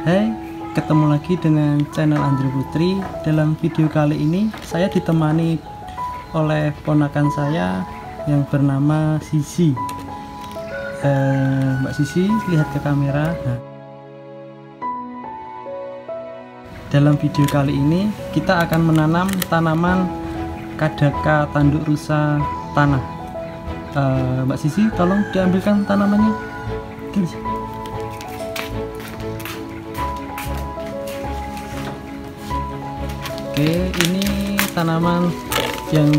Hai, ketemu lagi dengan channel Andri Putri. Dalam video kali ini saya ditemani oleh ponakan saya yang bernama Sisi. Mbak Sisi, lihat ke kamera. Dalam video kali ini kita akan menanam tanaman kadaka tanduk rusa tanah. Mbak Sisi, tolong diambilkan tanamannya. Oke, ini tanaman yang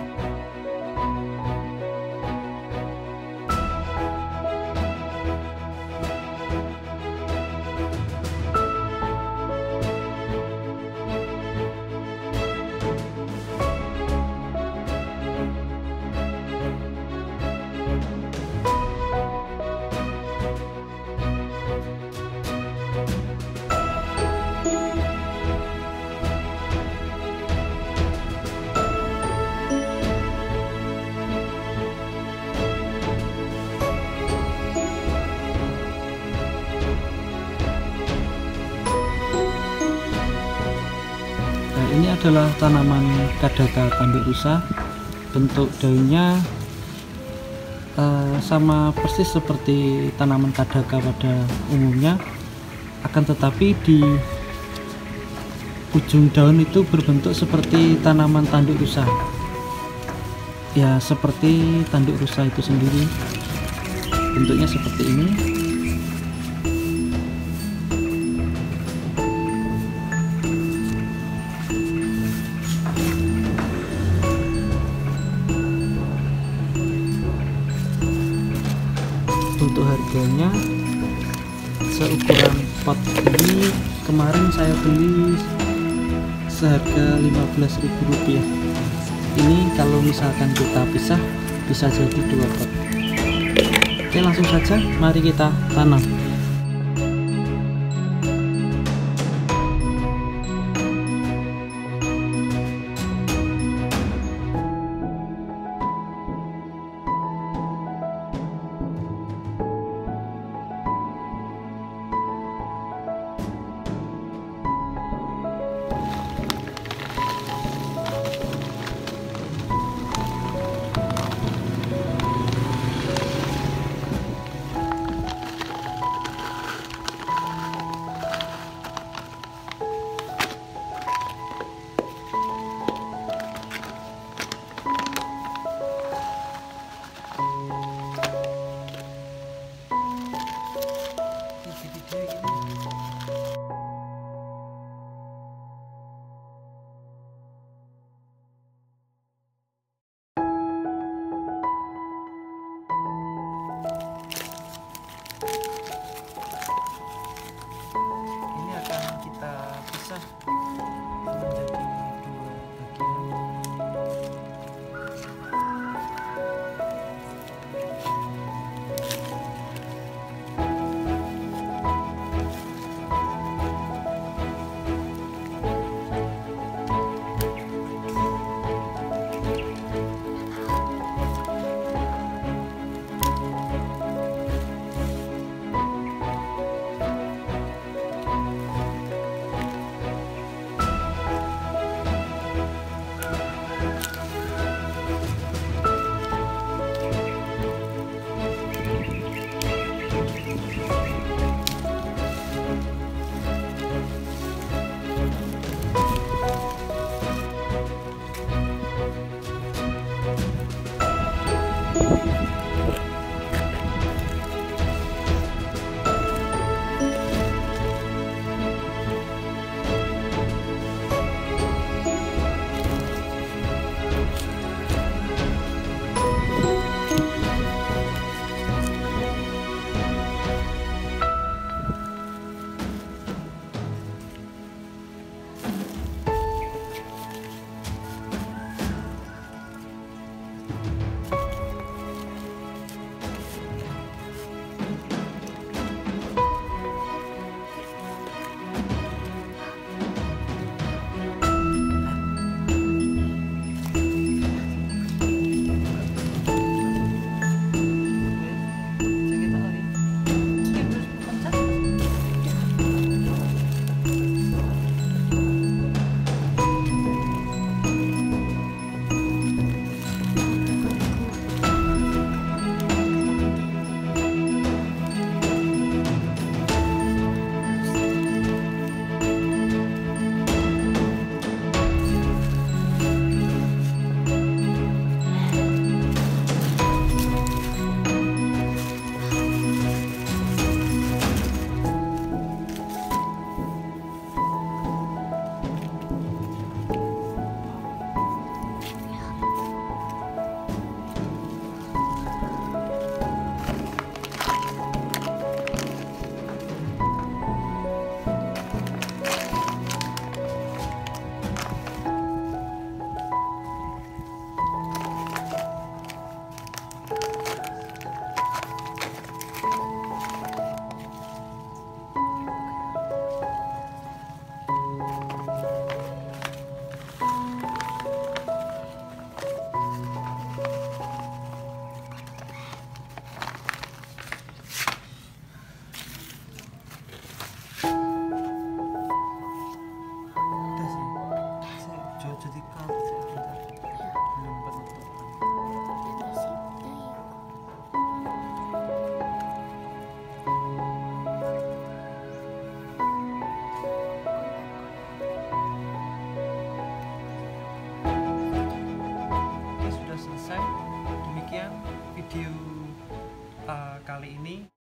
ini adalah tanaman kadaka tanduk rusa. Bentuk daunnya sama persis seperti tanaman kadaka pada umumnya, akan tetapi di ujung daun itu berbentuk seperti tanaman tanduk rusa, ya seperti tanduk rusa itu sendiri. Bentuknya seperti ini. Untuk harganya seukuran pot ini kemarin saya beli seharga Rp15.000. Ini kalau misalkan kita pisah bisa jadi 2 pot. Oke, langsung saja mari kita tanam.